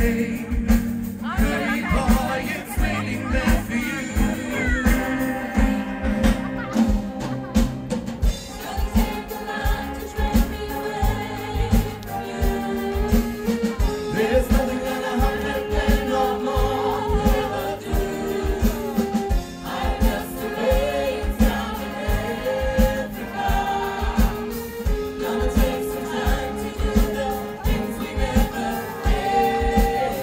day. Hurry boy, it's waiting there for you. There's nothing gonna happen then no more. Never do. I'm just a rain down in Africa. Gonna take some time to do the things we never did.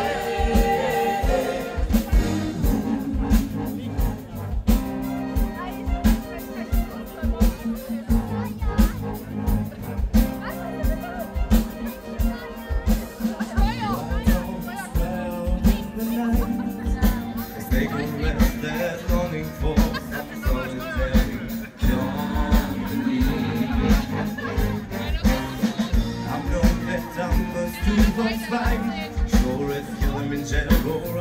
They can rest their longing for solitary company. I'm no pet, I'm a 2.5. Sure, if you're in jail or